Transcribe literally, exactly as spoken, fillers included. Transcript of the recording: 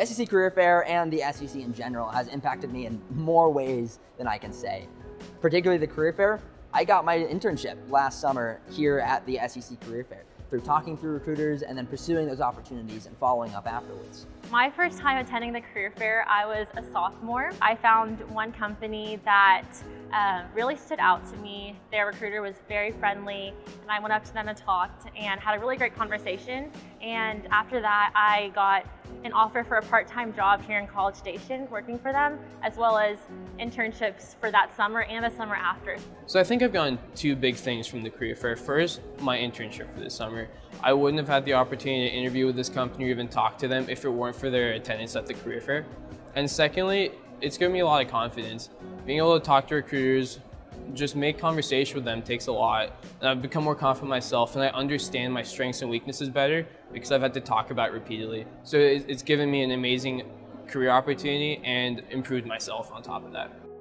S E C Career Fair and the S E C in general has impacted me in more ways than I can say. Particularly the Career Fair, I got my internship last summer here at the S E C Career Fair through talking through recruiters and then pursuing those opportunities and following up afterwards. My first time attending the Career Fair, I was a sophomore. I found one company that uh, really stood out to me. Their recruiter was very friendly, and I went up to them and talked and had a really great conversation. And after that, I got an offer for a part-time job here in College Station working for them, as well as internships for that summer and the summer after. So I think I've gotten two big things from the Career Fair. First, my internship for this summer. I wouldn't have had the opportunity to interview with this company or even talk to them if it weren't for their attendance at the Career Fair. And secondly, it's given me a lot of confidence. Being able to talk to recruiters, just make conversation with them takes a lot. And I've become more confident myself, and I understand my strengths and weaknesses better because I've had to talk about it repeatedly. So it's given me an amazing career opportunity and improved myself on top of that.